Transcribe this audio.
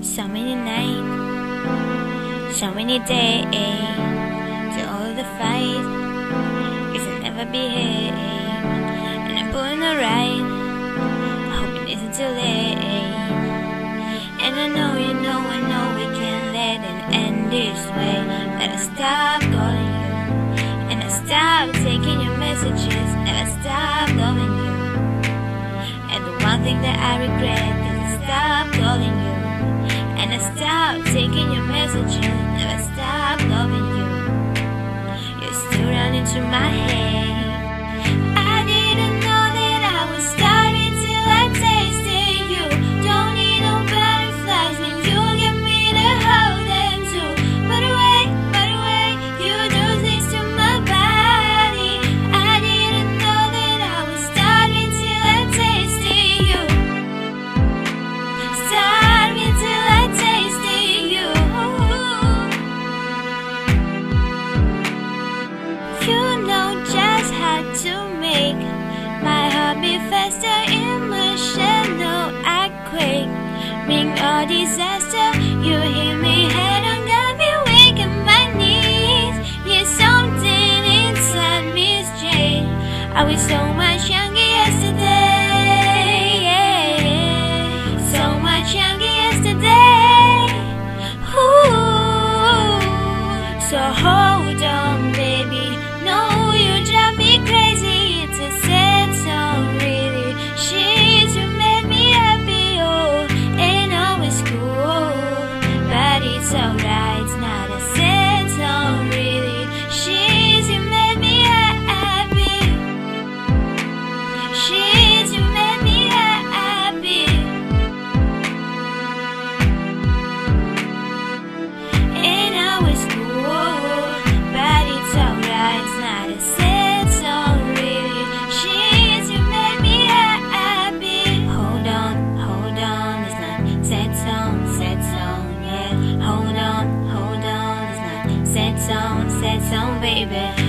So many nights, so many days, to all the fight, guess I'll never behave. And I'm pulling the right, hoping it isn't too late. And I know you know, I know we can't let it end this way. But I stop calling you, and I stop taking your messages, and I stop loving you. And the one thing that I regret is I stopped calling you, and I stopped taking your messages, and I stopped loving you. You're still running through my head. I didn't know that I was starving till I tasted you. Don't need no butterflies when you give me to hold them too. But away, you do things to my body. I didn't know that I was starving till I tasted you. Starving till I tasted you. You know just how to make my heart beat faster, emotional, I quake. Being a disaster, you hit me head on, got me weak on my knees. Yeah, something inside me is changed. I was so much younger yesterday, yeah. So much younger yesterday. Ooh. So hold on, baby. No, you drive me crazy. It's a sad song, really. She's you made me happy, oh, and all is cool. But it's alright, it's not a sad song, really. She's you made me happy. She's you made me happy. And all is cool. But it's alright, it's not a sad song, really. She's you made me happy. Hold on, it's not sad song, yeah. Hold on, it's not sad song, baby.